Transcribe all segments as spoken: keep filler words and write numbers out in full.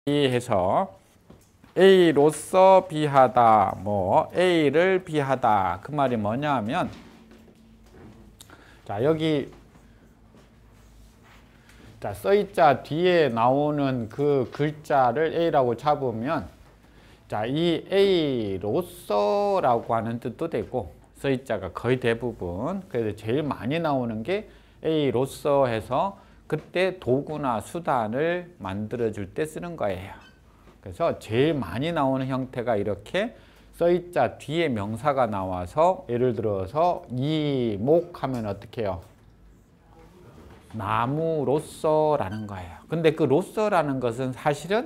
해서 A로서 B하다, 뭐 A를 B하다, 그 말이 뭐냐 하면, 자 여기 자 써있자 뒤에 나오는 그 글자를 A라고 잡으면, 자 이 A로서라고 하는 뜻도 되고, 써있자가 거의 대부분, 그래서 제일 많이 나오는 게 A로서 해서 그때 도구나 수단을 만들어 줄 때 쓰는 거예요. 그래서 제일 많이 나오는 형태가 이렇게 써있자 뒤에 명사가 나와서, 예를 들어서 이목 하면 어떻게 해요? 나무로서라는 거예요. 근데 그 로서라는 것은 사실은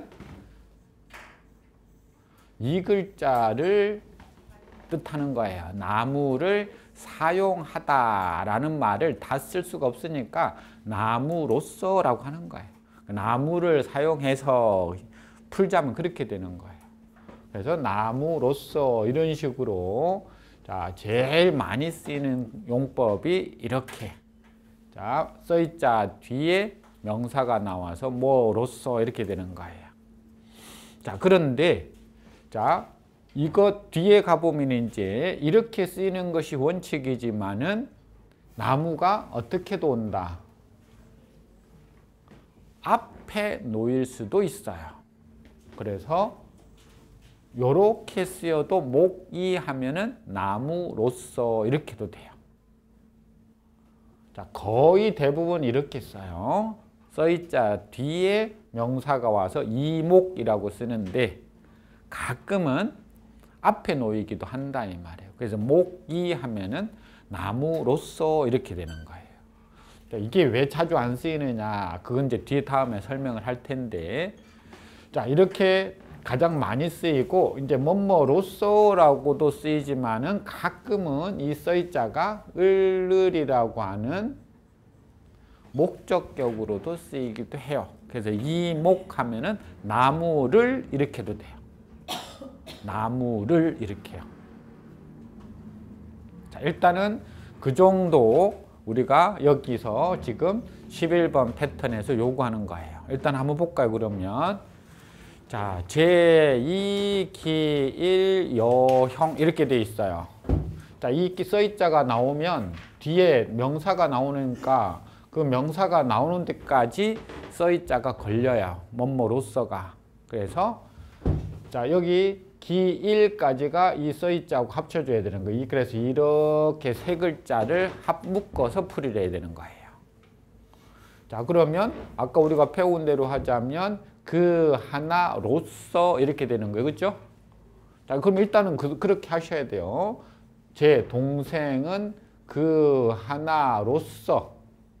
이 글자를 뜻하는 거예요. 나무를 사용하다라는 말을 다 쓸 수가 없으니까 나무로서라고 하는 거예요. 나무를 사용해서 풀자면 그렇게 되는 거예요. 그래서 나무로서 이런 식으로, 자 제일 많이 쓰이는 용법이 이렇게, 자 써있자 뒤에 명사가 나와서 뭐로서 이렇게 되는 거예요. 자 그런데 자 이것 뒤에 가보면 이제 이렇게 쓰이는 것이 원칙이지만은 나무가 어떻게도 온다. 앞에 놓일 수도 있어요. 그래서 요렇게 쓰여도 목이 하면은 나무로서 이렇게도 돼요. 자, 거의 대부분 이렇게 써요. 써있자 뒤에 명사가 와서 이목이라고 쓰는데, 가끔은 앞에 놓이기도 한다 이 말이에요. 그래서 목이 하면은 나무로서 이렇게 되는 거예요. 자, 이게 왜 자주 안 쓰이느냐, 그건 이제 뒤에 다음에 설명을 할 텐데, 자 이렇게 가장 많이 쓰이고, 이제 뭐뭐로서라고도 쓰이지만은 가끔은 이 써있자가 을을이라고 하는 목적격으로도 쓰이기도 해요. 그래서 이목 하면은 나무를 이렇게도 돼요. 나무를 이렇게요. 자 일단은 그 정도 우리가 여기서 지금 십일 번 패턴에서 요구하는 거예요. 일단 한번 볼까요? 그러면 자 제이 기일 여형 이렇게 돼 있어요. 자 이 써있자가 나오면 뒤에 명사가 나오니까 그 명사가 나오는 데까지 써있자가 걸려요. 뭐뭐로서가. 그래서 자 여기 기일까지가 이 써있자하고 합쳐줘야 되는 거예요. 그래서 이렇게 세 글자를 합 묶어서 풀이를 해야 되는 거예요. 자 그러면 아까 우리가 배운 대로 하자면 그 하나로서 이렇게 되는 거예요. 그렇죠? 자 그럼 일단은 그, 그렇게 하셔야 돼요. 제 동생은 그 하나로서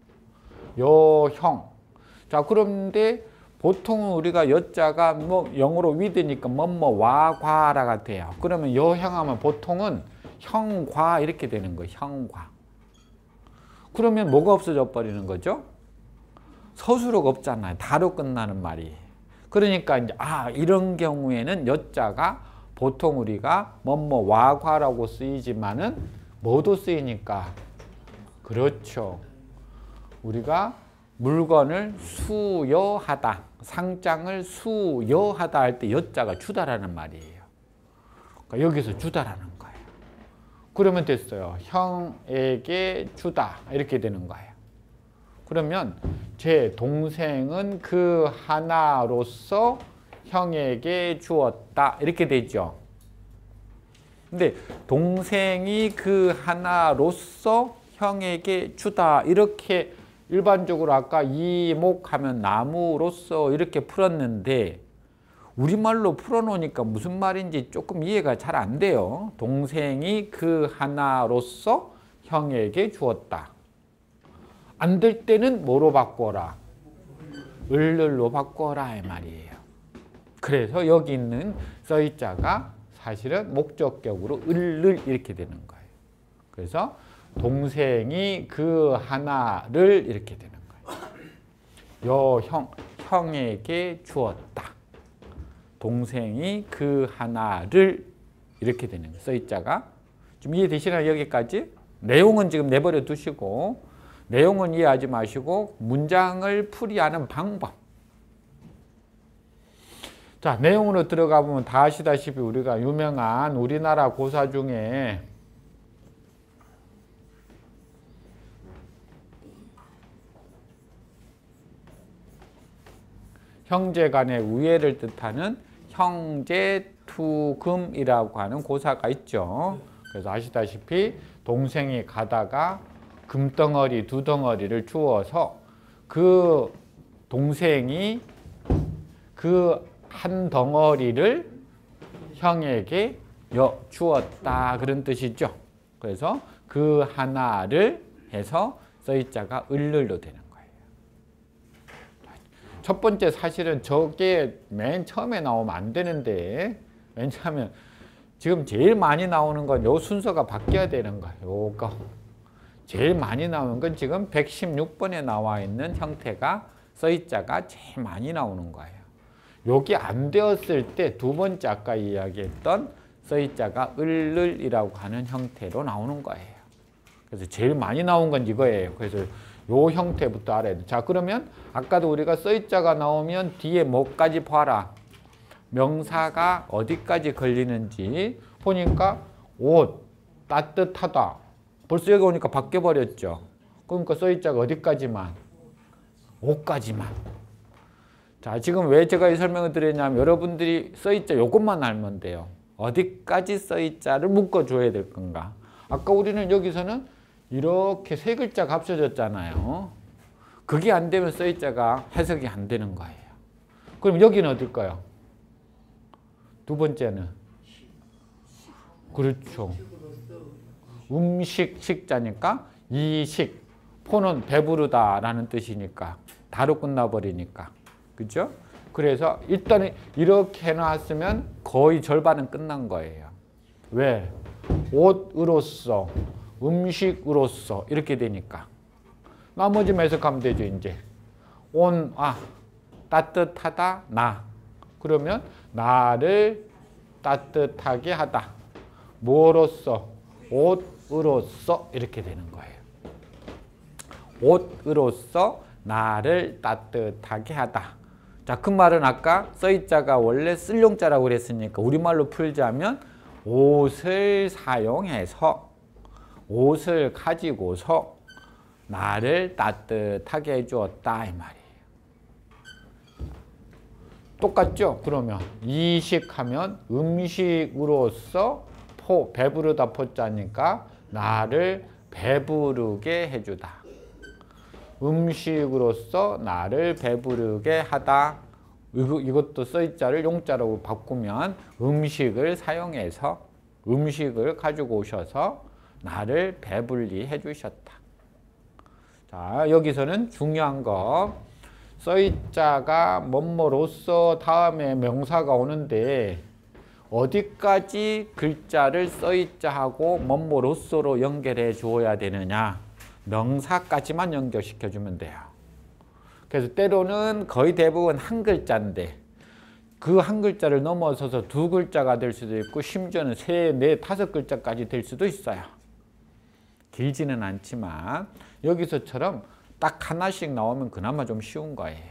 여형. 자 그런데 보통 우리가 여자가 뭐 영어로 위드니까 뭐뭐 와과라가 돼요. 그러면 여형하면 보통은 형과 이렇게 되는 거예요. 형과. 그러면 뭐가 없어져 버리는 거죠? 서술어가 없잖아요. 다로 끝나는 말이. 그러니까 이제 아 이런 경우에는 여자가 보통 우리가 뭐뭐 와과라고 쓰이지만은 뭐도 쓰이니까, 그렇죠. 우리가 물건을 수여하다, 상장을 수여하다 할 때 여자가 주다라는 말이에요. 그러니까 여기서 주다라는 거예요. 그러면 됐어요. 형에게 주다 이렇게 되는 거예요. 그러면 제 동생은 그 하나로서 형에게 주었다 이렇게 되죠. 근데 동생이 그 하나로서 형에게 주다 이렇게 일반적으로 아까 이목하면 나무로서 이렇게 풀었는데, 우리말로 풀어놓으니까 무슨 말인지 조금 이해가 잘 안 돼요. 동생이 그 하나로서 형에게 주었다. 안 될 때는 뭐로 바꿔라? 을을로 바꿔라 이 말이에요. 그래서 여기 있는 써있자가 사실은 목적격으로 을을 이렇게 되는 거예요. 그래서 동생이 그 하나를 이렇게 되는 거예요. 여형, 형에게 주었다. 동생이 그 하나를 이렇게 되는 거예요. 써있자가. 좀 이해되시나요? 여기까지? 내용은 지금 내버려 두시고, 내용은 이해하지 마시고 문장을 풀이하는 방법. 자, 내용으로 들어가 보면 다 아시다시피 우리가 유명한 우리나라 고사 중에 형제 간의 우애를 뜻하는 형제투금이라고 하는 고사가 있죠. 그래서 아시다시피 동생이 가다가 금덩어리 두 덩어리를 주어서 그 동생이 그 한 덩어리를 형에게 여, 주었다 그런 뜻이죠. 그래서 그 하나를 해서 써있자가 을를로 되는 거예요. 첫 번째 사실은 저게 맨 처음에 나오면 안 되는데, 왜냐하면 지금 제일 많이 나오는 건 요 순서가 바뀌어야 되는 거예요. 요거 제일 많이 나오는 건 지금 백십육 번에 나와 있는 형태가 써있자가 제일 많이 나오는 거예요. 여기 안 되었을 때 두 번째 아까 이야기했던 써있자가 을을이라고 하는 형태로 나오는 거예요. 그래서 제일 많이 나온 건 이거예요. 그래서 요 형태부터 알아야 돼. 자, 그러면 아까도 우리가 써있자가 나오면 뒤에 뭐까지 봐라. 명사가 어디까지 걸리는지 보니까 옷, 따뜻하다. 벌써 여기 오니까 바뀌어버렸죠. 그러니까 써있자가 어디까지만? 옷까지만. 자, 지금 왜 제가 이 설명을 드렸냐면 여러분들이 써있자 요것만 알면 돼요. 어디까지 써있자를 묶어줘야 될 건가. 아까 우리는 여기서는 이렇게 세 글자가 합쳐졌잖아요. 그게 안 되면 써있자가 해석이 안 되는 거예요. 그럼 여기는 어딜까요? 두 번째는? 그렇죠. 음식, 식자니까 이식. 포는 배부르다라는 뜻이니까 다로 끝나버리니까. 그죠? 그래서 일단 이렇게 해놨으면 거의 절반은 끝난 거예요. 왜? 옷으로서, 음식으로서 이렇게 되니까. 나머지 해석하면 되죠, 이제. 온, 아, 따뜻하다, 나. 그러면 나를 따뜻하게 하다. 뭐로서? 옷으로서 이렇게 되는 거예요. 옷으로서 나를 따뜻하게 하다. 자, 그 말은 아까 써있자가 원래 쓸용자라고 그랬으니까 우리말로 풀자면 옷을 사용해서 옷을 가지고서 나를 따뜻하게 해주었다 이 말이에요. 똑같죠? 그러면 이식하면 음식으로서 포, 배부르다 포자니까 나를 배부르게 해주다. 음식으로서 나를 배부르게 하다. 이것도 써있자를 용자로 바꾸면 음식을 사용해서 음식을 가지고 오셔서 나를 배불리 해주셨다. 자, 여기서는 중요한 거 써있자가 뭐뭐로서 다음에 명사가 오는데 어디까지 글자를 써있자하고 뭐뭐로서로 연결해 주어야 되느냐. 명사까지만 연결시켜주면 돼요. 그래서 때로는 거의 대부분 한 글자인데 그 한 글자를 넘어서서 두 글자가 될 수도 있고 심지어는 세, 네, 다섯 글자까지 될 수도 있어요. 길지는 않지만 여기서처럼 딱 하나씩 나오면 그나마 좀 쉬운 거예요.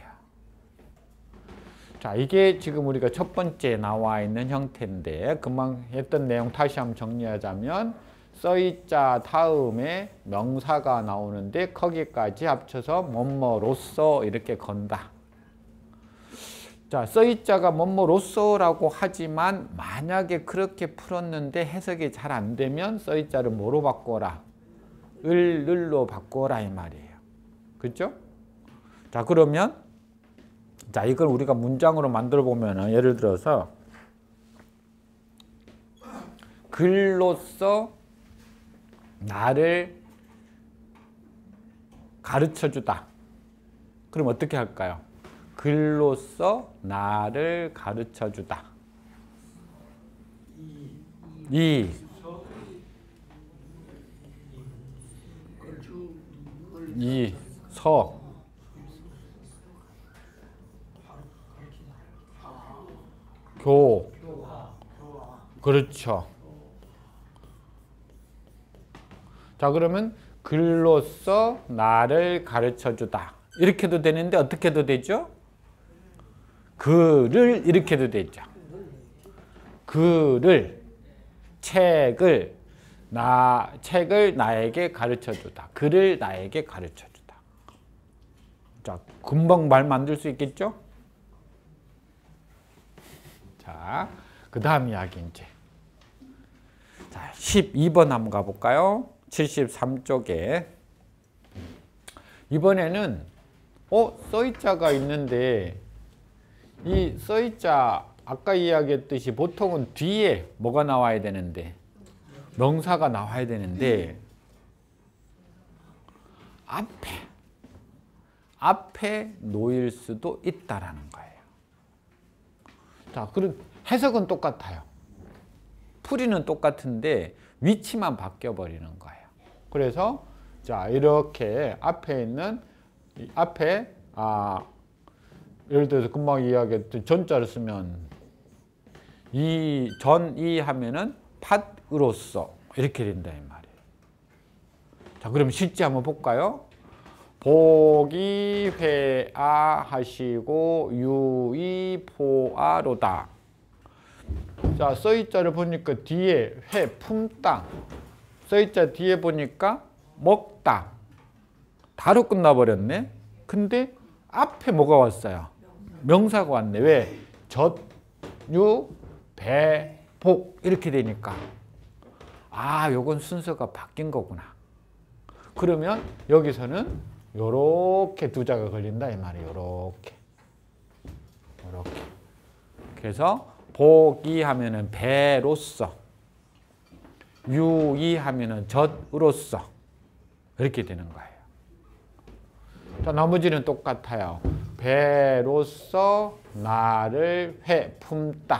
자, 이게 지금 우리가 첫 번째 나와 있는 형태인데 금방 했던 내용 다시 한번 정리하자면 써있자 다음에 명사가 나오는데 거기까지 합쳐서 뭐뭐로서 이렇게 건다. 자, 써있자가 뭐뭐로서라고 하지만 만약에 그렇게 풀었는데 해석이 잘 안 되면 써있자를 뭐로 바꿔라? 을, 늘로 바꿔라 이 말이에요. 그렇죠? 자, 그러면 자, 이걸 우리가 문장으로 만들어 보면은 예를 들어서 글로써 나를 가르쳐주다. 그럼 어떻게 할까요? 글로써 나를 가르쳐주다. 이, 이, 서, 교, 그렇죠. 자, 그러면 글로써 나를 가르쳐주다. 이렇게도 되는데 어떻게 해도 되죠? 그를 이렇게 해도 되죠. 그를 책을 나 책을 나에게 가르쳐 주다. 그를 나에게 가르쳐 주다. 자, 금방 말 만들 수 있겠죠? 자, 그 다음 이야기 이제. 자, 십이 번 한번 가볼까요? 칠십삼 쪽에. 이번에는 어, 써있자가 있는데 이 써있자 아까 이야기했듯이 보통은 뒤에 뭐가 나와야 되는데 명사가 나와야 되는데 앞에 앞에 놓일 수도 있다라는 거예요. 자, 그럼 해석은 똑같아요. 풀이는 똑같은데 위치만 바뀌어 버리는 거예요. 그래서 자, 이렇게 앞에 있는 앞에 아 예를 들어서 금방 이야기했던 전자를 쓰면 이 전 이 하면은 팥으로서 이렇게 된다 이 말이에요. 자, 그럼 실제 한번 볼까요? 보기 회아 하시고 유이 포아로다. 자, 써있자를 보니까 뒤에 회 품다. 써있자 뒤에 보니까 먹다. 다로 끝나버렸네. 근데 앞에 뭐가 왔어요? 명사가 왔네. 왜? 젖, 유, 배, 복 이렇게 되니까 아, 요건 순서가 바뀐 거구나. 그러면 여기서는 요렇게 두 자가 걸린다 이 말이에요. 요렇게 요렇게. 그래서 복이 하면은 배로서, 유이 하면은 젖으로서 이렇게 되는 거예요. 자, 나머지는 똑같아요. 배로서 나를 회 품다.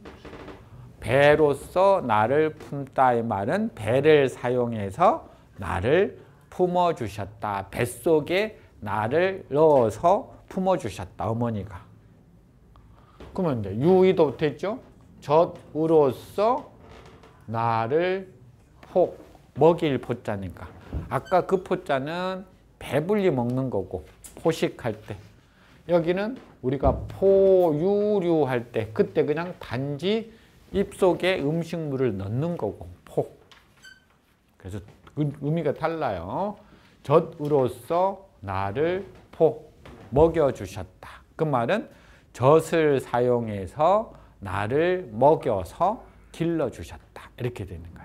배로서 나를 품다의 말은 배를 사용해서 나를 품어주셨다. 뱃속에 나를 넣어서 품어주셨다. 어머니가. 그러면 이제 유의도 됐죠? 젖으로서 나를 폭, 먹일 포자니까. 아까 그 포자는 배불리 먹는 거고 포식할 때. 여기는 우리가 포유류 할 때 그때 그냥 단지 입속에 음식물을 넣는 거고 포. 그래서 의미가 달라요. 젖으로서 나를 포 먹여주셨다. 그 말은 젖을 사용해서 나를 먹여서 길러주셨다. 이렇게 되는 거예요.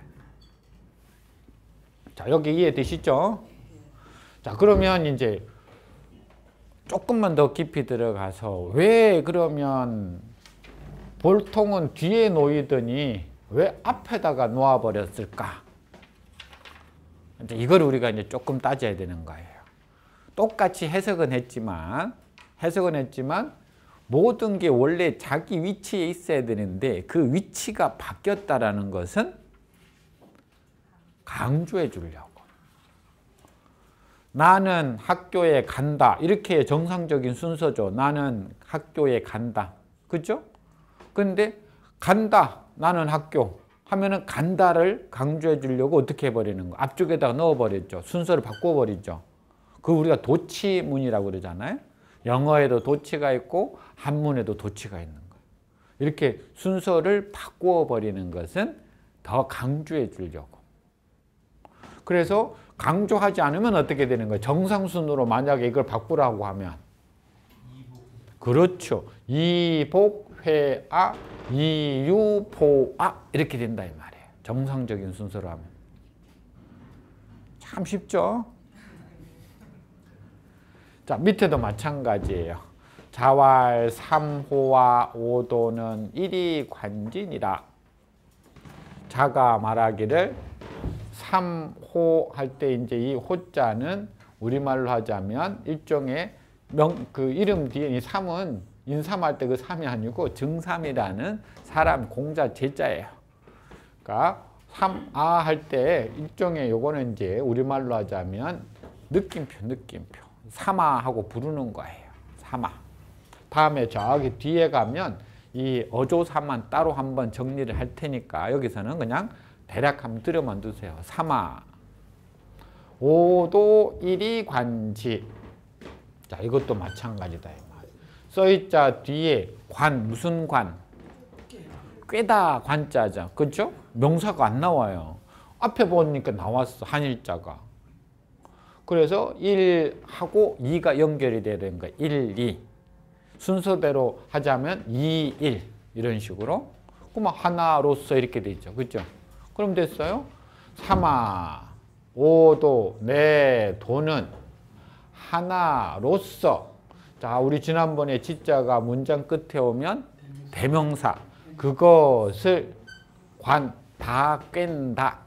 자, 여기 이해되시죠? 자, 그러면 이제 조금만 더 깊이 들어가서 왜 그러면 보통은 뒤에 놓이더니 왜 앞에다가 놓아버렸을까? 이제 이걸 우리가 이제 조금 따져야 되는 거예요. 똑같이 해석은 했지만, 해석은 했지만, 모든 게 원래 자기 위치에 있어야 되는데 그 위치가 바뀌었다라는 것은 강조해 주려고. 나는 학교에 간다. 이렇게 정상적인 순서죠. 나는 학교에 간다. 그죠? 근데 간다. 나는 학교. 하면은 간다를 강조해 주려고 어떻게 해버리는 거? 앞쪽에다가 넣어버렸죠. 순서를 바꿔버리죠. 그 우리가 도치문이라고 그러잖아요. 영어에도 도치가 있고 한문에도 도치가 있는 거예요. 이렇게 순서를 바꾸어 버리는 것은 더 강조해 주려고. 그래서 강조하지 않으면 어떻게 되는 거예요? 정상순으로 만약에 이걸 바꾸라고 하면 그렇죠. 이복, 회아, 이유, 포아 이렇게 된다 이 말이에요. 정상적인 순서로 하면. 참 쉽죠? 자, 밑에도 마찬가지예요. 자왈 삼호와 오도는 일이 관진이라. 자가 말하기를 삼호 할 때 이제 이 호자는 우리말로 하자면 일종의 명, 그 이름 뒤에 이 삼은 인삼할 때 그 삼이 아니고 증삼이라는 사람 공자 제자예요. 그러니까 삼아 할 때 일종의 요거는 이제 우리말로 하자면 느낌표, 느낌표. 삼아하고 부르는 거예요. 삼아. 다음에 저기 뒤에 가면 이 어조사만 따로 한번 정리를 할 테니까 여기서는 그냥 대략 한번 들여만 두세요. 삼아. 오도 일이 관지. 자, 이것도 마찬가지다. 써있자 뒤에 관, 무슨 관? 꿰다 관자죠. 그렇죠? 명사가 안 나와요. 앞에 보니까 나왔어. 한일자가. 그래서 일하고 이가 연결이 돼야 되는 거야. 일, 이. 순서대로 하자면 이, 일. 이런 식으로. 그러면 하나로서 이렇게 되죠. 그렇죠? 그럼 됐어요? 삼아, 오도, 네, 도는 하나로서. 자, 우리 지난번에 지자가 문장 끝에 오면 대명사. 그것을 관, 다 깬다.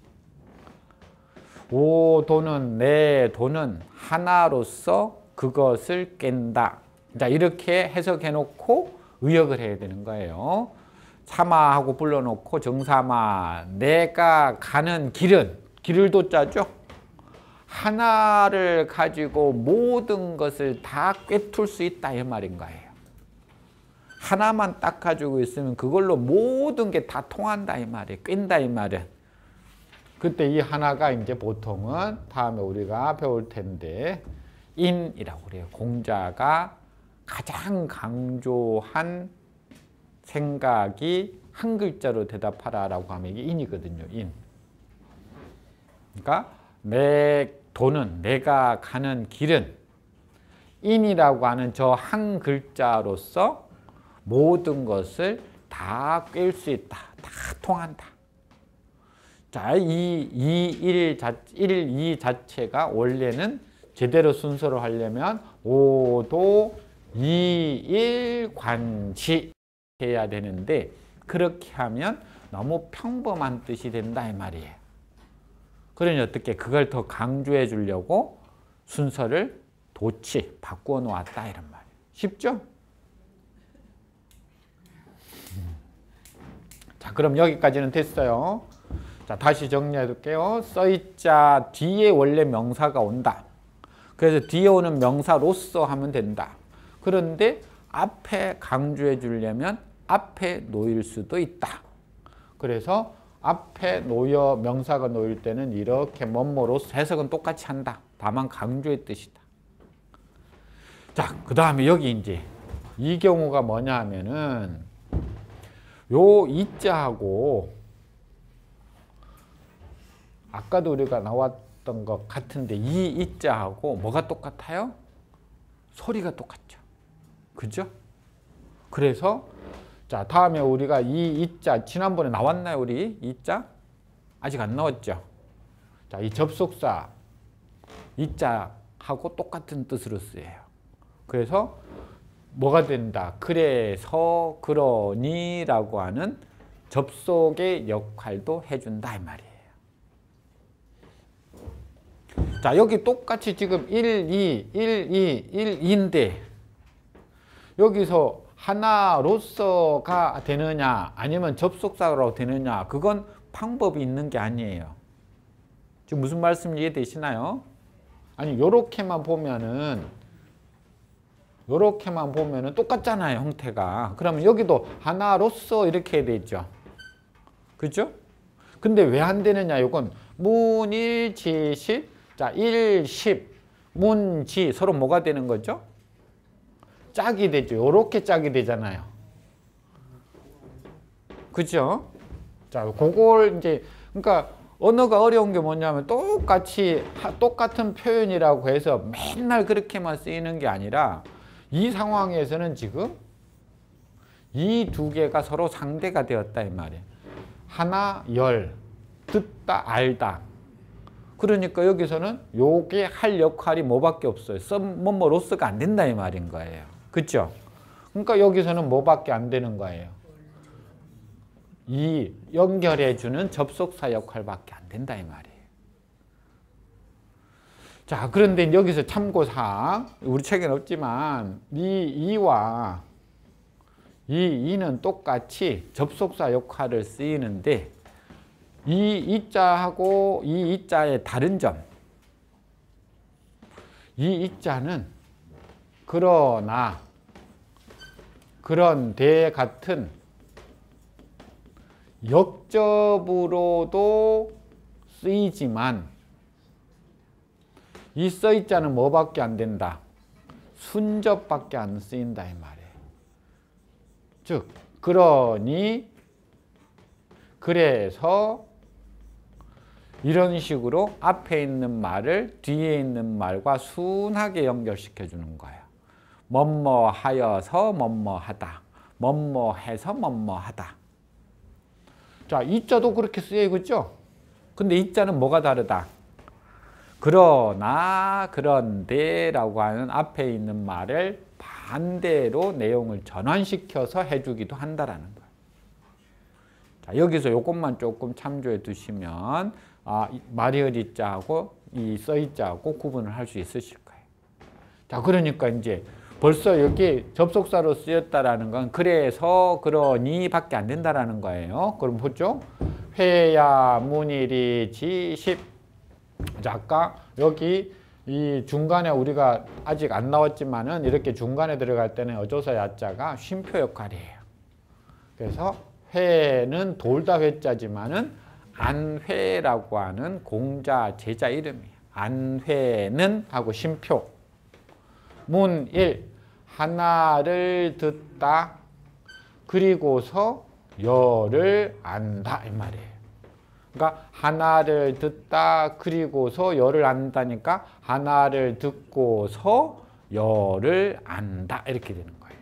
오도는, 네, 도는 하나로서 그것을 깬다. 자, 이렇게 해석해 놓고 의역을 해야 되는 거예요. 삼아하고 불러놓고 정삼아, 내가 가는 길은, 길을 도자죠. 하나를 가지고 모든 것을 다 꿰뚫을 수 있다 이 말인 거예요. 하나만 딱 가지고 있으면 그걸로 모든 게 다 통한다 이 말이에요. 꿰다 이 말은. 그때 이 하나가 이제 보통은 다음에 우리가 배울 텐데 인이라고 그래요. 공자가 가장 강조한 생각이 한 글자로 대답하라라고 하면 이게 인이거든요. 인. 그러니까 내 도는, 내가 가는 길은 인이라고 하는 저 한 글자로서 모든 것을 다 꿰일 수 있다. 다 통한다. 자, 이, 이, 일, 자, 일, 이 자체가 원래는 제대로 순서로 하려면 오도, 이, 일, 관시 해야 되는데 그렇게 하면 너무 평범한 뜻이 된다 이 말이에요. 그러니 어떻게 그걸 더 강조해 주려고 순서를 도치, 바꾸어 놓았다 이런 말이에요. 쉽죠? 자, 그럼 여기까지는 됐어요. 자, 다시 정리해 둘게요. 써있자 뒤에 원래 명사가 온다. 그래서 뒤에 오는 명사로서 하면 된다. 그런데 앞에 강조해 주려면 앞에 놓일 수도 있다. 그래서 앞에 놓여 명사가 놓일 때는 이렇게 뭐뭐로서 해석은 똑같이 한다. 다만 강조의 뜻이다. 자, 그 다음에 여기 이제 이 경우가 뭐냐 하면은 요 이자하고 아까도 우리가 나왔던 것 같은데 이 이자하고 뭐가 똑같아요? 소리가 똑같죠. 그죠? 그래서 자, 다음에 우리가 이 이자 지난번에 나왔나요, 우리 이자? 아직 안 나왔죠. 자, 이 접속사 이자하고 똑같은 뜻으로 쓰여요. 그래서 뭐가 된다? 그래서 그러니라고 하는 접속의 역할도 해준다 이 말이에요. 자, 여기 똑같이 지금 일, 이, 일, 이, 일, 이인데 여기서 하나로서가 되느냐 아니면 접속사로 되느냐 그건 방법이 있는 게 아니에요. 지금 무슨 말씀 이해되시나요? 아니 요렇게만 보면은 요렇게만 보면은 똑같잖아요 형태가. 그러면 여기도 하나로서 이렇게 해야 되죠. 그죠? 근데 왜 안 되느냐 이건 문일지실 자 일십 문지 서로 뭐가 되는 거죠? 짝이 되죠. 요렇게 짝이 되잖아요. 그죠? 자, 그걸 이제, 그러니까 언어가 어려운 게 뭐냐면 똑같이, 똑같은 표현이라고 해서 맨날 그렇게만 쓰이는 게 아니라 이 상황에서는 지금 이 두 개가 서로 상대가 되었다 이 말이에요. 하나, 열, 듣다, 알다. 그러니까 여기서는 요게 할 역할이 뭐밖에 없어요. 썸, 뭐뭐 로스가 안 된다 이 말인 거예요. 그렇죠? 그러니까 여기서는 뭐밖에 안 되는 거예요. 이 연결해주는 접속사 역할밖에 안 된다 이 말이에요. 자, 그런데 여기서 참고사항 우리 책에는 없지만 이 이와 이 이는 똑같이 접속사 역할을 쓰이는데 이 이자하고 이 이자의 다른 점 이 이자는 그러나 그런데 같은 역접으로도 쓰이지만 이 써있자는 뭐밖에 안 된다? 순접밖에 안 쓰인다 이 말이에요. 즉 그러니 그래서 이런 식으로 앞에 있는 말을 뒤에 있는 말과 순하게 연결시켜 주는 거예요. 뭐뭐 하여서 뭐뭐 하다. 뭐뭐 해서 뭐뭐 하다. 자, 이자도 그렇게 쓰여요. 그죠? 근데 이자는 뭐가 다르다? 그러나 그런데 라고 하는 앞에 있는 말을 반대로 내용을 전환시켜서 해주기도 한다라는 거예요. 자, 여기서 이것만 조금 참조해 두시면 아, 말이을 자하고 이 써이 자하고 구분을 할 수 있으실 거예요. 자, 그러니까 이제 벌써 여기 접속사로 쓰였다라는 건 그래서 그러니 밖에 안 된다라는 거예요. 그럼 보죠. 회야 문일이 지십. 자, 아까 여기 이 중간에 우리가 아직 안 나왔지만은 이렇게 중간에 들어갈 때는 어조사 야자가 쉼표 역할이에요. 그래서 회는 돌다 회자지만은 안회라고 하는 공자 제자 이름이에요. 안회는 하고 쉼표. 문일 하나를 듣다 그리고서 열을 안다 이 말이에요. 그러니까 하나를 듣다 그리고서 열을 안다니까 하나를 듣고서 열을 안다 이렇게 되는 거예요.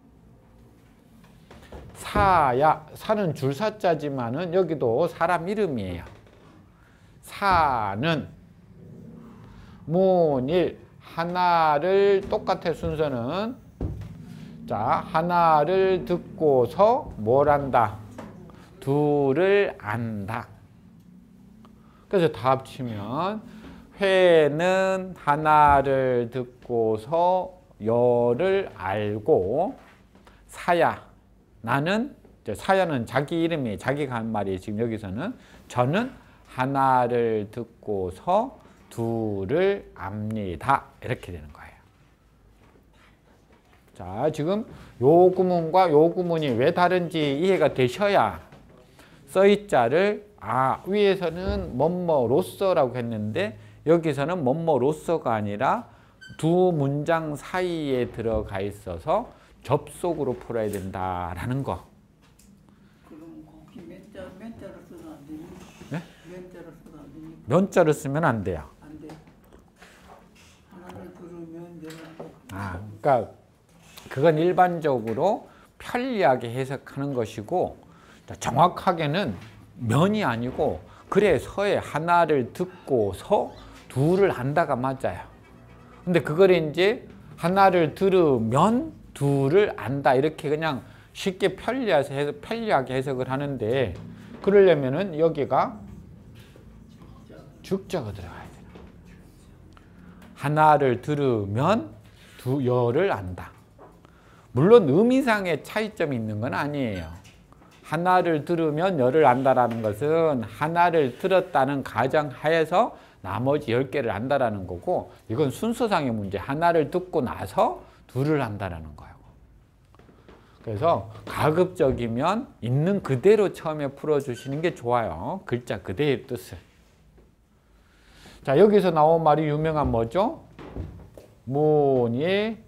사야, 사는 줄사자지만은 여기도 사람 이름이에요. 사는 문일 하나를 똑같아 순서는 자 하나를 듣고서 뭘 안다? 둘을 안다. 그래서 다 합치면 회는 하나를 듣고서 열을 알고 사야 나는 사야는 자기 이름이에요. 자기가 한 말이에요. 지금 여기서는 저는 하나를 듣고서 둘을 압니다. 이렇게 되는 거예요. 자, 지금 요 구문과 요 구문이 왜 다른지 이해가 되셔야 써이자를 아 위에서는 뭐뭐로서라고 했는데 여기서는 뭐뭐로서가 아니라 두 문장 사이에 들어가 있어서 접속으로 풀어야 된다라는 거. 그럼 거기 면자, 면자로 쓰면 안 되니? 네? 면자로 쓰면 안 되니? 면자로 쓰면 안 돼요. 안 돼. 하나를 들으면 열을 아, 그러니까 그건 일반적으로 편리하게 해석하는 것이고 정확하게는 면이 아니고 그래서의 하나를 듣고서 둘을 안다가 맞아요. 근데 그걸 이제 하나를 들으면 둘을 안다 이렇게 그냥 쉽게 편리해서 해서 편리하게 해석을 하는데 그러려면은 여기가 죽자가 들어가야 돼요. 하나를 들으면 두 열을 안다. 물론 의미상의 차이점이 있는 건 아니에요. 하나를 들으면 열을 안다라는 것은 하나를 들었다는 가정하에서 나머지 열 개를 안다라는 거고 이건 순서상의 문제. 하나를 듣고 나서 둘을 안다라는 거예요. 그래서 가급적이면 있는 그대로 처음에 풀어주시는 게 좋아요. 글자 그대의 뜻을. 자, 여기서 나온 말이 유명한 뭐죠? 문일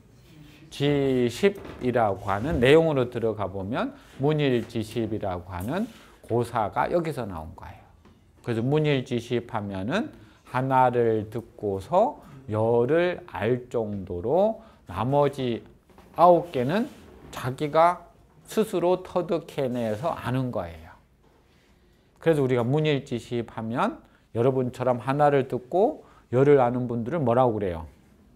지십이라고 하는 내용으로 들어가 보면 문일지십이라고 하는 고사가 여기서 나온 거예요. 그래서 문일지십 하면은 하나를 듣고서 열을 알 정도로 나머지 아홉 개는 자기가 스스로 터득해내서 아는 거예요. 그래서 우리가 문일지십 하면 여러분처럼 하나를 듣고 열을 아는 분들을 뭐라고 그래요?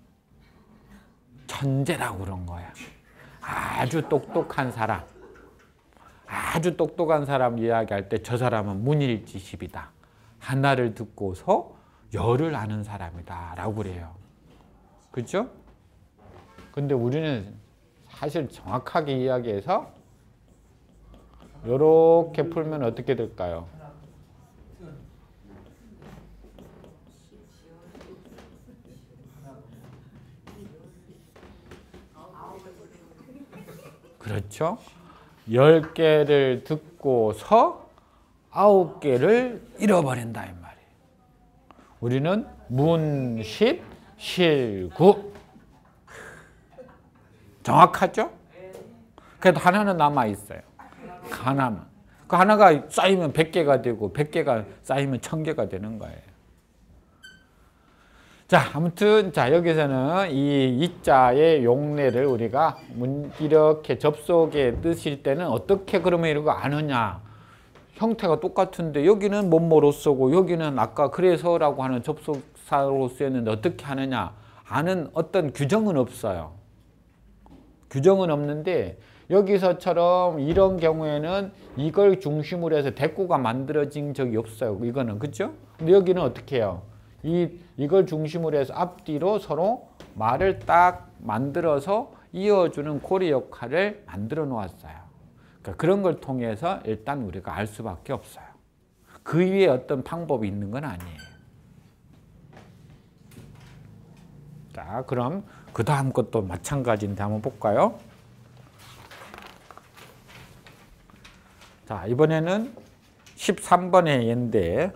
천재라고 그런 거야. 아주 똑똑한 사람. 아주 똑똑한 사람 이야기할 때 저 사람은 문일지십이다. 하나를 듣고서 열을 아는 사람이다. 라고 그래요. 그렇죠? 근데 우리는 사실 정확하게 이야기해서 이렇게 풀면 어떻게 될까요? 그렇죠? 열 개를 듣고서 아홉 개를 잃어버린다 이 말이에요. 우리는 문십, 실구 정확하죠? 그래도 하나는 남아있어요. 하나만. 그 하나가 쌓이면 백 개가 되고 백 개가 쌓이면 천 개가 되는 거예요. 자, 아무튼 자 여기서는 이 이자의 용례를 우리가 문, 이렇게 접속에 뜨실 때는 어떻게 그러면 이거 아느냐. 형태가 똑같은데 여기는 뭐뭐로 쓰고 여기는 아까 그래서라고 하는 접속사로 쓰였는데 어떻게 하느냐. 아는 어떤 규정은 없어요. 규정은 없는데 여기서처럼 이런 경우에는 이걸 중심으로 해서 대꾸가 만들어진 적이 없어요. 이거는 그죠? 근데 여기는 어떻게 해요? 이, 이걸 중심으로 해서 앞뒤로 서로 말을 딱 만들어서 이어주는 고리 역할을 만들어 놓았어요. 그러니까 그런 걸 통해서 일단 우리가 알 수밖에 없어요. 그 위에 어떤 방법이 있는 건 아니에요. 자, 그럼 그 다음 것도 마찬가지인데 한번 볼까요? 자, 이번에는 십삼 번의 예인데,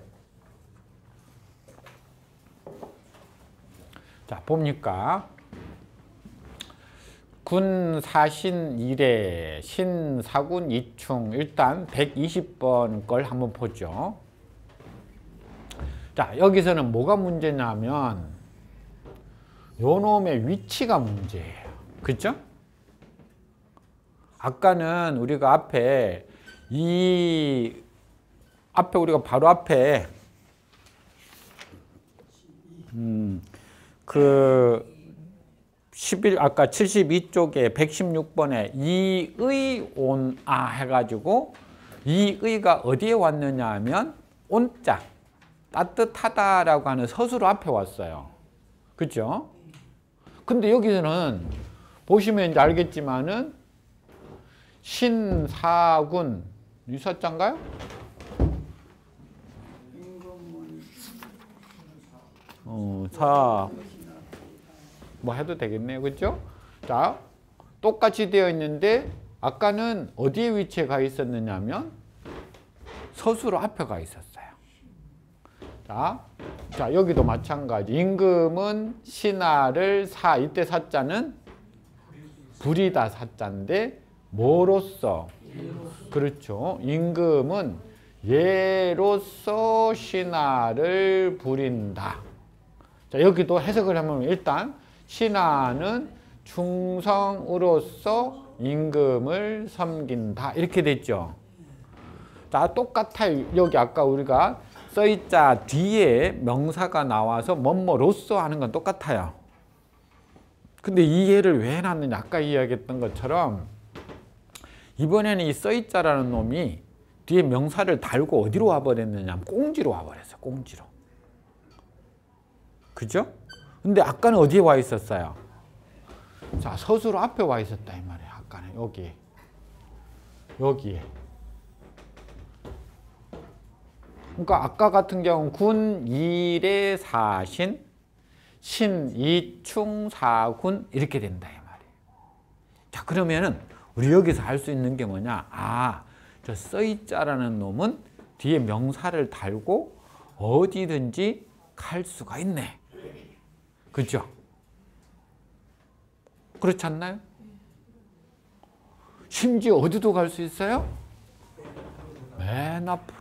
자, 봅니까? 군 사신 일에 신사군 이충, 일단 백이십 번 걸 한번 보죠. 자, 여기서는 뭐가 문제냐면 요 놈의 위치가 문제예요. 그죠? 아까는 우리가 앞에 이 앞에 우리가 바로 앞에 음, 그 십일 아까 칠십이 쪽에 백십육 번에 이의 온아 해가지고 이의가 어디에 왔느냐 하면 온자 따뜻하다라고 하는 서술어 앞에 왔어요. 그죠? 근데 여기서는 보시면 이제 알겠지만은 신사군 유사자인가요? 어, 사, 뭐 해도 되겠네요. 그죠? 자, 똑같이 되어 있는데, 아까는 어디에 위치에 가 있었느냐면, 서술어 앞에 가 있었어요. 자, 자, 여기도 마찬가지. 임금은 신하를 사, 이때 사자는 부리다 사자인데, 뭐로써? 그렇죠. 임금은 예로서 신하를 부린다. 자, 여기도 해석을 하면 일단 신하는 충성으로서 임금을 섬긴다. 이렇게 됐죠. 자, 똑같아요. 여기 아까 우리가 써있자 뒤에 명사가 나와서 뭐뭐로써 하는 건 똑같아요. 근데 이 예를 왜 해놨느냐. 아까 이야기했던 것처럼 이번에는 이 써있자라는 놈이 뒤에 명사를 달고 어디로 와버렸느냐 하면 꽁지로 와버렸어요. 꽁지로. 그죠? 근데 아까는 어디에 와 있었어요? 자, 서술어 앞에 와 있었다 이 말이에요. 아까는 여기 여기에. 그러니까 아까 같은 경우는 군 일의 사신 신 이충 사군 이렇게 된다 이 말이에요. 자, 그러면은 우리 여기서 할 수 있는 게 뭐냐? 아, 저 써있자라는 놈은 뒤에 명사를 달고 어디든지 갈 수가 있네. 그죠? 그렇지 않나요? 심지어 어디도 갈 수 있어요? 맨 앞으로.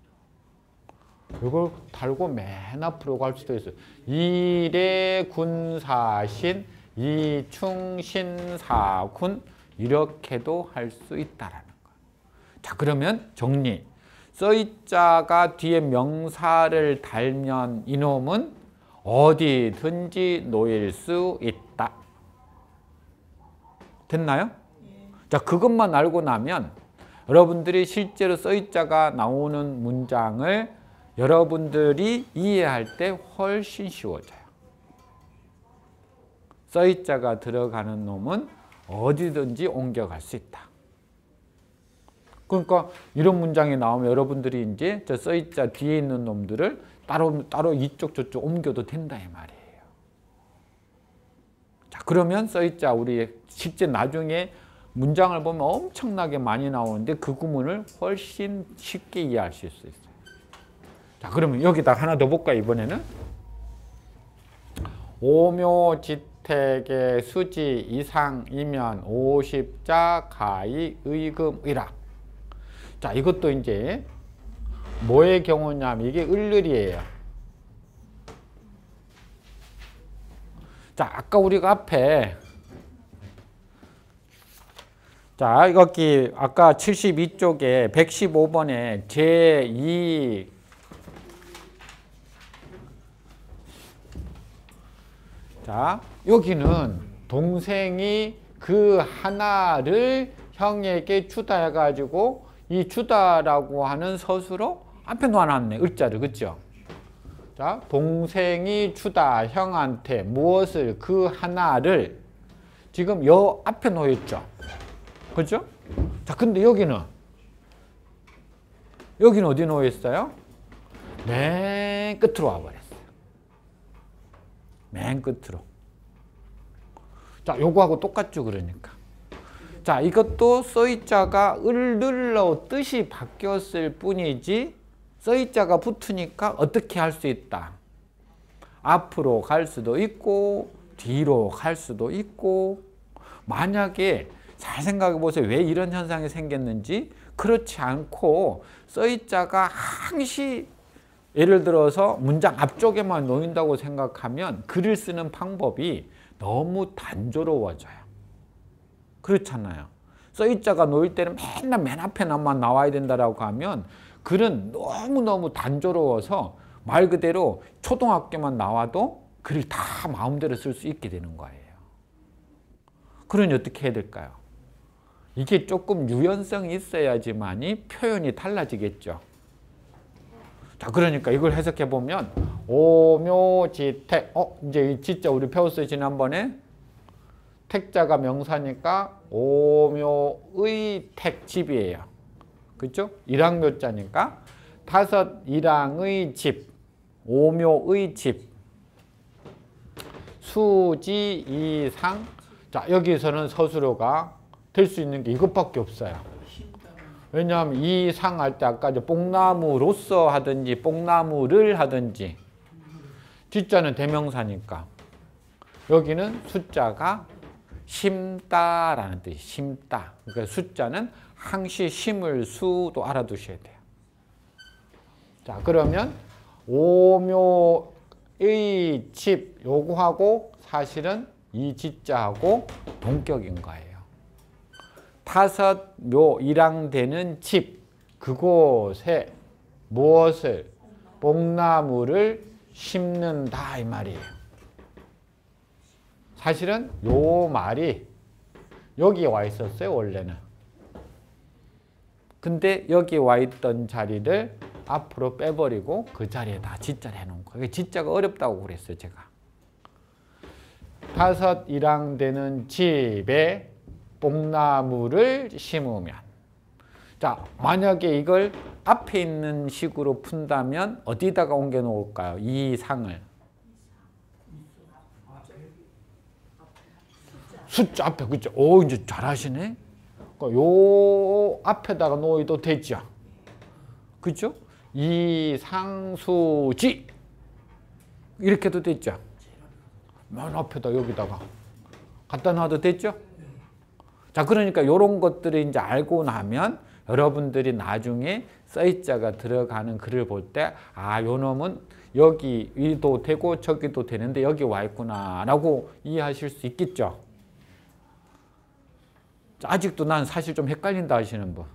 이걸 달고 맨 앞으로 갈 수도 있어요. 일의 군사신, 이충신사군 이렇게도 할 수 있다라는 거예요. 자, 그러면 정리. 써있자가 뒤에 명사를 달면 이놈은 어디든지 놓일 수 있다. 됐나요? 자, 그것만 알고 나면 여러분들이 실제로 써있자가 나오는 문장을 여러분들이 이해할 때 훨씬 쉬워져요. 써있자가 들어가는 놈은 어디든지 옮겨갈 수 있다. 그러니까 이런 문장이 나오면 여러분들이 이제 저 써있자 뒤에 있는 놈들을 따로 따로 이쪽 저쪽 옮겨도 된다 이 말이에요. 자, 그러면 써있자 우리 실제 나중에 문장을 보면 엄청나게 많이 나오는데 그 구문을 훨씬 쉽게 이해하실 수 있어요. 자, 그러면 여기다 하나 더 볼까요? 이번에는 오묘지태 주택의 수지 이상이면 오십자 가히 의금이라. 자, 이것도 이제 뭐의 경우냐면 이게 을률이에요. 자, 아까 우리가 앞에 자, 여기 아까 칠십이 쪽에 백십오 번에 제이 자, 여기는 동생이 그 하나를 형에게 주다해 가지고 이 주다라고 하는 서술로 앞에 놓아놨네. 을자를. 그죠? 자, 동생이 주다 형한테 무엇을 그 하나를 지금 여 앞에 놓였죠. 그죠? 자, 근데 여기는 여기는 어디 놓였어요? 맨 끝으로 와버렸어요. 맨 끝으로. 자, 요거하고 똑같죠, 그러니까. 자, 이것도 써있자가 을늘로 뜻이 바뀌었을 뿐이지 써있자가 붙으니까 어떻게 할 수 있다. 앞으로 갈 수도 있고 뒤로 갈 수도 있고. 만약에 잘 생각해 보세요. 왜 이런 현상이 생겼는지. 그렇지 않고 써있자가 항시 예를 들어서 문장 앞쪽에만 놓인다고 생각하면 글을 쓰는 방법이 너무 단조로워져요. 그렇잖아요. 써있자가 놓일 때는 맨날 맨 앞에만 나와야 된다고 하면 글은 너무너무 단조로워서 말 그대로 초등학교만 나와도 글을 다 마음대로 쓸 수 있게 되는 거예요. 그러니 어떻게 해야 될까요? 이게 조금 유연성이 있어야지만이 표현이 달라지겠죠. 자, 그러니까 이걸 해석해 보면 오묘지택. 어, 이제 이 지자 우리 배웠어요, 지난번에. 택자가 명사니까 오묘의 택집이에요. 그렇죠? 일항묘자니까 다섯 일항의 집, 오묘의 집, 수지 이상. 자, 여기서는 서술어가 될 수 있는 게 이것밖에 없어요. 왜냐하면 이상 할 때 아까 이제 뽕나무로서 하든지 뽕나무를 하든지 뒷자는 대명사니까 여기는 숫자가 심다라는 뜻이 심다. 그러니까 숫자는 항시 심을 수도 알아두셔야 돼요. 자, 그러면 오묘의 집 요거하고 사실은 이 지자하고 동격인 거예요. 타섯 묘 일항되는 집 그곳에 무엇을 뽕나무를 심는다 이 말이에요. 사실은 요 말이 여기에 와 있었어요, 원래는. 근데 여기 와 있던 자리를 앞으로 빼버리고 그 자리에다 지자를 해놓은 거예요. 지자가 어렵다고 그랬어요, 제가. 다섯 일항되는 집에 뽕나무를 심으면. 자, 만약에 이걸 앞에 있는 식으로 푼다면 어디다가 옮겨 놓을까요? 이 상을. 숫자 앞에. 그죠? 오, 이제 잘하시네. 요 앞에다가 놓어도 되죠. 그죠? 이상수지. 이렇게도 됐죠. 맨 앞에다 여기다가 갖다 놔도 됐죠. 자, 그러니까 이런 것들을 이제 알고 나면 여러분들이 나중에 써있자가 들어가는 글을 볼 때 아, 요 놈은 여기도 되고 저기도 되는데 여기 와 있구나 라고 이해하실 수 있겠죠. 자, 아직도 난 사실 좀 헷갈린다 하시는 분.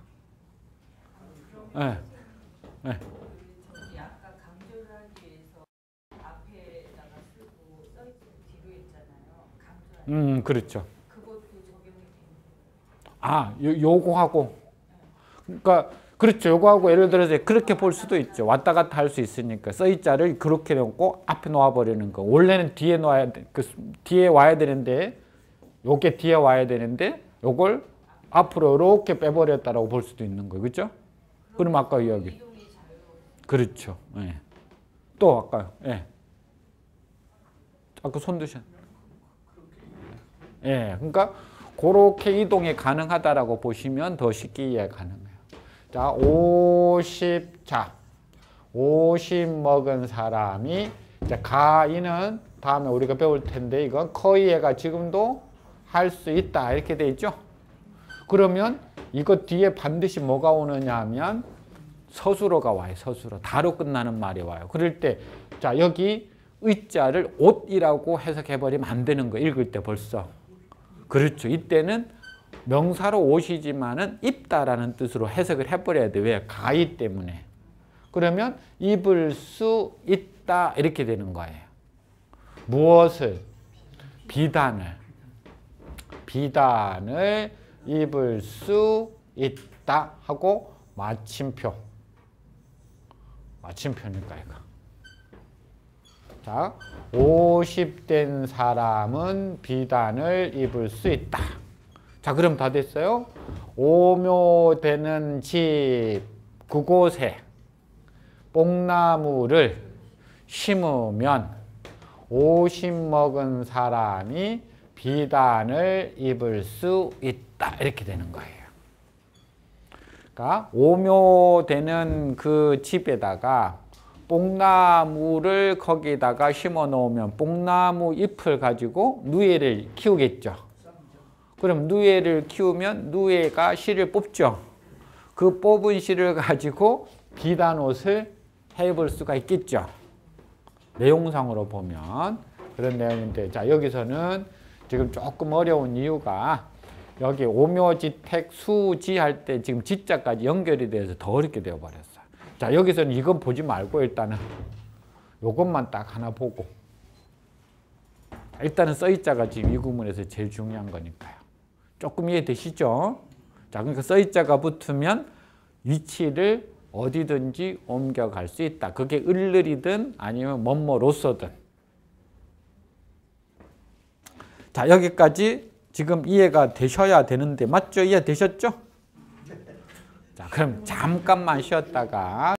네. 네. 저기 아까 강조를 하기 위해서 앞에다가 쓰고 써있는 뒤로 했잖아요. 강조하기. 음, 그렇죠. 그것도 적용이 되는 아, 요, 요거하고. 그러니까 그렇죠. 요거하고 예를 들어서 그렇게 볼 수도 있죠. 왔다 갔다 할 수 있으니까 써있자를 그렇게 놓고 앞에 놓아버리는 거. 원래는 뒤에 놓아야 돼. 그 뒤에 와야 되는데 요게 뒤에 와야 되는데 요걸 앞으로 이렇게 빼버렸다라고 볼 수도 있는 거예요. 그렇죠? 그럼 아까 여기. 그렇죠. 예. 또 아까요. 예. 아까 손 드셨. 예. 그러니까 그렇게 이동이 가능하다라고 보시면 더 쉽게 이해 가능해요. 자, 오십 자. 오십 먹은 사람이 자, 가인은 다음에 우리가 배울 텐데 이건 거의해가 지금도 할 수 있다 이렇게 돼 있죠. 그러면 이거 뒤에 반드시 뭐가 오느냐 하면 서술어가 와요. 서술어. 다로 끝나는 말이 와요. 그럴 때 자 여기 의자를 옷이라고 해석해버리면 안 되는 거 읽을 때 벌써. 그렇죠. 이때는 명사로 옷이지만은 입다라는 뜻으로 해석을 해버려야 돼. 왜? 가의 때문에. 그러면 입을 수 있다 이렇게 되는 거예요. 무엇을? 비단을. 비단을 입을 수 있다 하고 마침표. 마침표니까 이거. 자, 오십 된 사람은 비단을 입을 수 있다. 자, 그럼 다 됐어요? 오묘되는 집 그곳에 뽕나무를 심으면 오십 먹은 사람이 비단을 입을 수 있다. 이렇게 되는 거예요. 그러니까 오묘되는 그 집에다가 뽕나무를 거기다가 심어 놓으면 뽕나무 잎을 가지고 누에를 키우겠죠. 그럼 누에를 키우면 누에가 씨를 뽑죠. 그 뽑은 씨를 가지고 비단 옷을 해볼 수가 있겠죠. 내용상으로 보면 그런 내용인데, 자 여기서는 지금 조금 어려운 이유가 여기 오묘지택 수지 할 때 지금 지자까지 연결이 돼서 더 어렵게 되어 버렸어요. 자 여기서는 이건 보지 말고 일단은 요것만 딱 하나 보고, 일단은 써있자가 지금 이 구문에서 제일 중요한 거니까요. 조금 이해되시죠? 자 그러니까 써있자가 붙으면 위치를 어디든지 옮겨갈 수 있다. 그게 을을이든 아니면 뭐뭐로서든. 자 여기까지 지금 이해가 되셔야 되는데 맞죠? 이해되셨죠? 자 그럼 잠깐만 쉬었다가